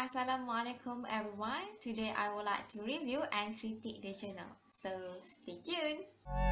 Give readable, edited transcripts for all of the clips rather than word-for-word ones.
Assalamualaikum everyone. Today I would like to review and critique the journal. So stay tuned.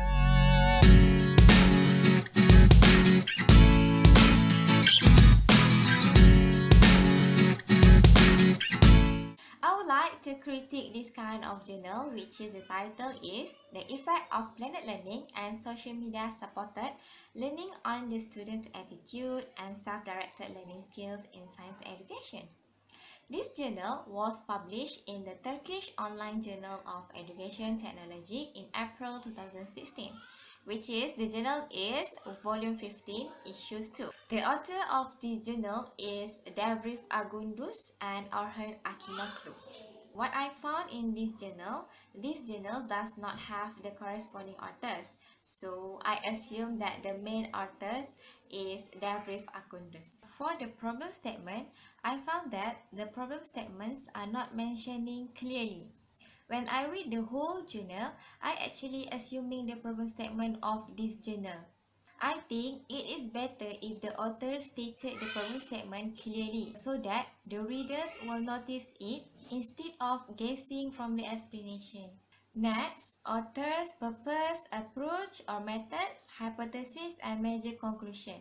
I would like to critique this kind of journal, which is the title is The Effect of Blended Learning and Social Media Supported Learning on the Student Attitude and Self-Directed Learning Skills in Science Education. This journal was published in the Turkish Online Journal of Education Technology in April 2016, which is, the journal is volume 15, issues 2. The author of this journal is Devrif Agundus and Orhan Akinoklu. What I found in this journal does not have the corresponding authors. So I assume that the main authors is Devrif Agundus. For the problem statement, I found that the problem statements are not mentioning clearly. When I read the whole journal, I actually assuming the problem statement of this journal. I think it is better if the author stated the problem statement clearly so that the readers will notice it instead of guessing from the explanation. Next, author's purpose, approach or methods, hypothesis and major conclusion.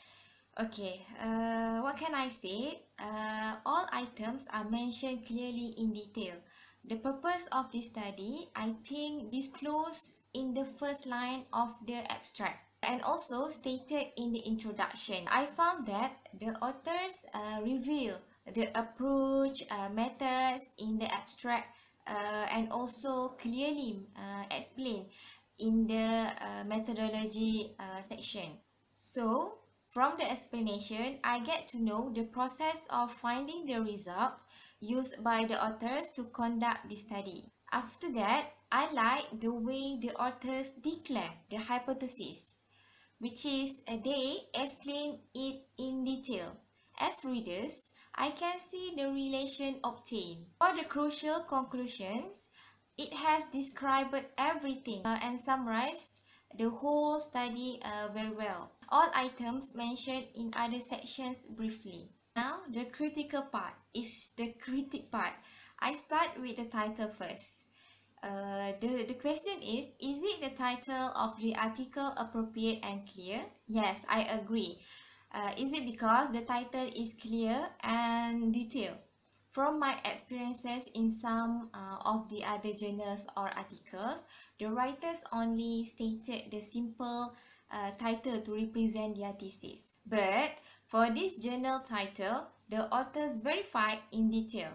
Okay, what can I say? All items are mentioned clearly in detail. The purpose of this study, I think, disclosed in the first line of the abstract and also stated in the introduction. I found that the authors reveal the approach, methods in the abstract and also clearly explain in the methodology section. So, from the explanation, I get to know the process of finding the result used by the authors to conduct the study. After that, I like the way the authors declare the hypothesis, which is they explain it in detail. As readers, I can see the relation obtained. For the crucial conclusions, it has described everything and summarized the whole study very well. All items mentioned in other sections briefly. Now, the critical part is the critic part. I start with the title first. The question is it the title of the article appropriate and clear? Yes, I agree. Is it because the title is clear and detailed? From my experiences in some of the other journals or articles, the writers only stated the simple title to represent their thesis. But for this journal title, the authors verified in detail.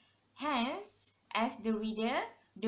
Hence, as the reader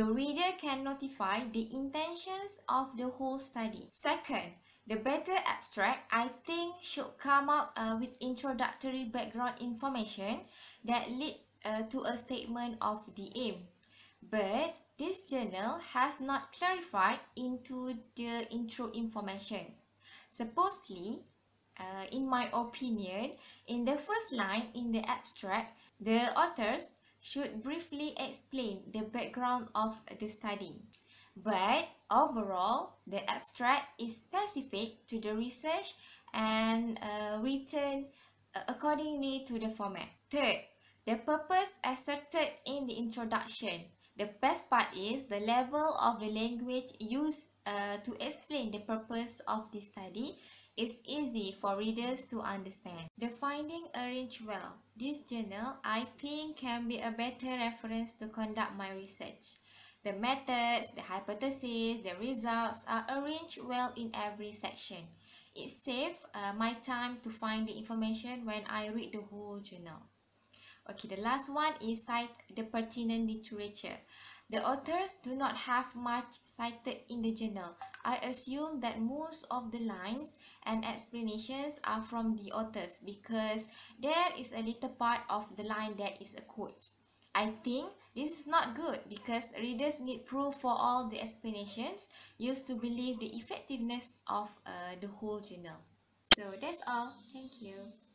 can notify the intentions of the whole study. Second, the better abstract, I think, should come up with introductory background information that leads to a statement of the aim. But this journal has not clarified into the intro information. Supposedly, in my opinion, in the first line in the abstract, the authors should briefly explain the background of the study. But overall, the abstract is specific to the research and written accordingly to the format. Third, the purpose asserted in the introduction. The best part is the level of the language used to explain the purpose of this study is easy for readers to understand. The finding arranged well. This journal, I think, can be a better reference to conduct my research. The methods, the hypotheses, the results are arranged well in every section. It saves my time to find the information when I read the whole journal. Okay, the last one is cite the pertinent literature. The authors do not have much cited in the journal. I assume that most of the lines and explanations are from the authors because there is a little part of the line that is a quote. I think this is not good because readers need proof for all the explanations used to believe the effectiveness of the whole journal. So that's all. Thank you.